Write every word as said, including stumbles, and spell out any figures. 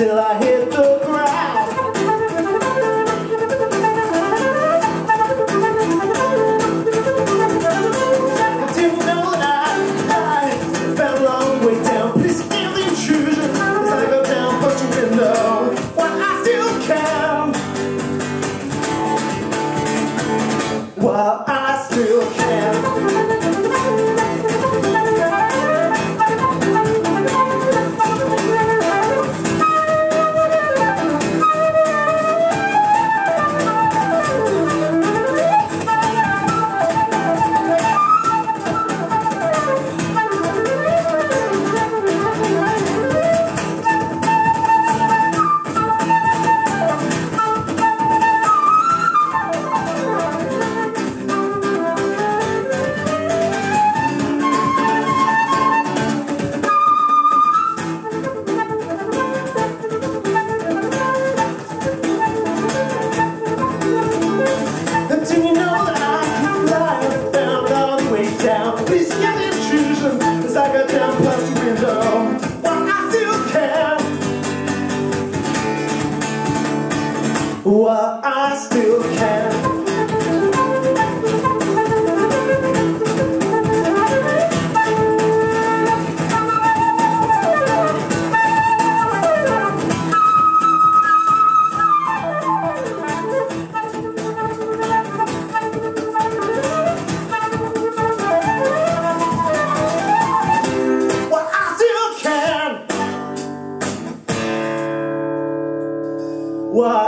till I hit the ground. I didn't know that I, I fell a long way down. Please forgive the intrusion as I go down past your window. While I still can, while I still can. While I still can. While